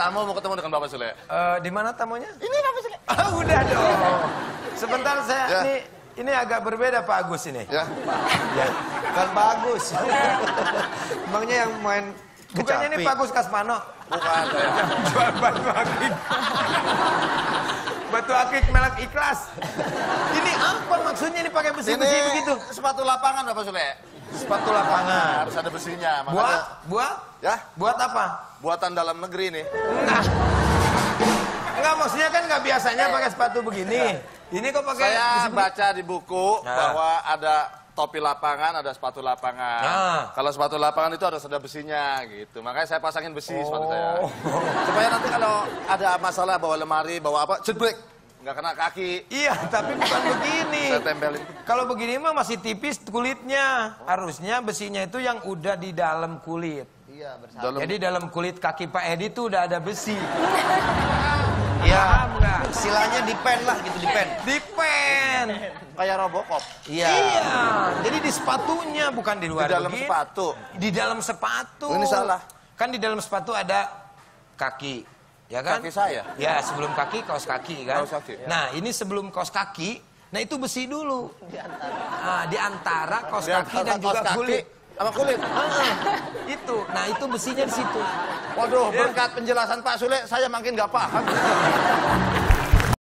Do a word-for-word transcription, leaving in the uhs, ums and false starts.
tamu mau ketemu dengan Bapak Sule. Uh, di mana tamunya? Ini Bapak Sule. Ah, udah dong. Sebentar saya Ya. ini ini agak berbeda Pak Agus ini. Ya. Ya. Kan bagus. Emangnya yang main Bukannya ini kecapi? Pak Agus Kasmano. Bukan saya. Jual batu akik. Batu akik melek ikhlas. Ini apa maksudnya ini pakai besi-besi Ini begitu? sepatu lapangan Bapak Sule. Sepatu lapangan. Harus ada besinya. Buat Makanya, buat ya, buat apa? buatan dalam negeri nih. Enggak. Enggak, maksudnya kan nggak biasanya pakai sepatu begini. Ini kok pakai Saya besi-besi? baca di buku Nah. bahwa ada topi lapangan, ada sepatu lapangan. Nah. Kalau sepatu lapangan itu harus ada besinya gitu. Makanya saya pasangin besi sepatu saya. Oh. Supaya nanti kalau ada masalah bawa lemari, bawa apa, cebrek. Nggak kena kaki. Iya, tapi bukan begini. Saya tempelin. Kalau begini mah masih tipis kulitnya. Harusnya besinya itu yang udah di dalam kulit. Iya, bersama. Dalam- Jadi dalam kulit kaki Pak Edi tuh udah ada besi. Iya, enggak? Istilahnya dipen lah gitu, dipen. Dipen. Kayak Robocop. Iya. Iya. Jadi di sepatunya bukan di luar Di dalam begini. sepatu. Di dalam sepatu. Oh, ini salah. Kan di dalam sepatu ada kaki. Ya kan? Kaki saya? Ya, sebelum kaki kaos kaki kan. Kaos kaki. Nah, ini sebelum kaos kaki, nah itu besi dulu. Di antara. Nah, di antara kaos Di kaki antara dan juga kaos kaki kulit. sama kulit. Ah, itu. Nah, itu besinya di situ. Waduh, berkat penjelasan Pak Sule, saya makin nggak paham.